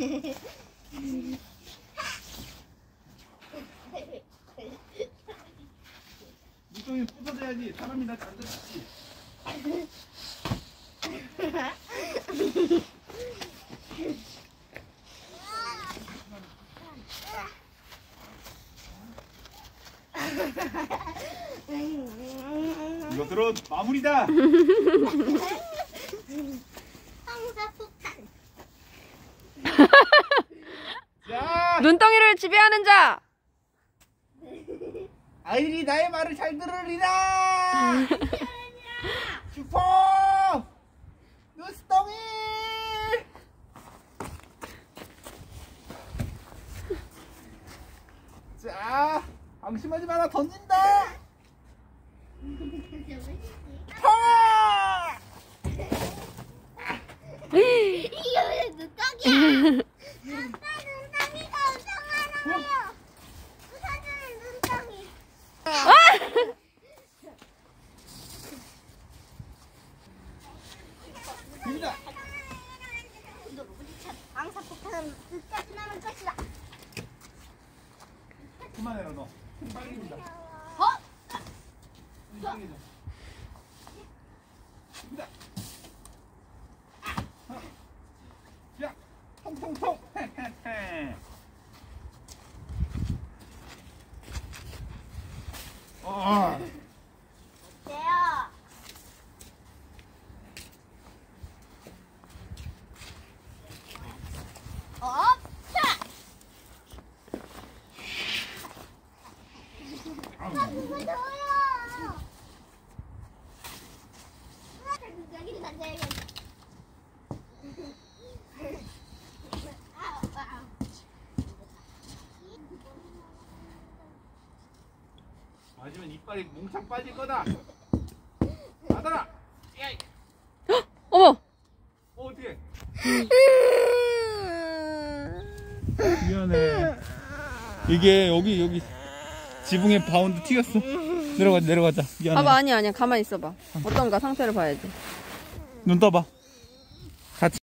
눈덩이 부서져야지. 사람이 나 잘 들었지. 이것으로 마무리다. 황사폭탄. 자, 눈덩이를 지배하는 자. 아이리 나의 말을 잘 들으리라. 슈퍼 눈덩이. 자, 방심하지 마라. 던진다. 이게 왜 눈덩이야? 아빠 눈덩이가 엄청 많아요. 부서지는 눈덩이. 됩니다. 방사폭탄은 끝까지 나는 것이다. 그만해라 너. 빨리 된다. 어? 됩니다. 야, 통통통. 어때요? 무서워요. 눈덩이를 던져야겠다. 맞으면 이빨이 몽창 빠질 거다. 받아라. 어머. 어떻게? 미안해. 이게 여기 지붕에 바운드 튀겼어. 내려가자. 미안해. 봐봐, 아니야. 가만히 있어봐. 어떤가 상태를 봐야지. 눈 떠봐.